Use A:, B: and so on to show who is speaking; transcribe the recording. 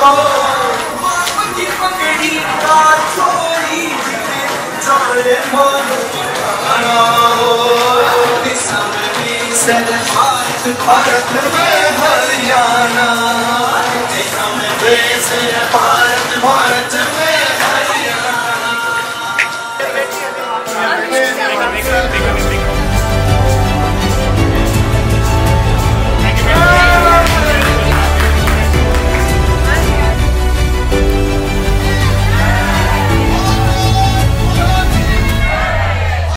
A: की पकड़ी का छोड़ी जाने मानो भारत में हरियाणा भारत में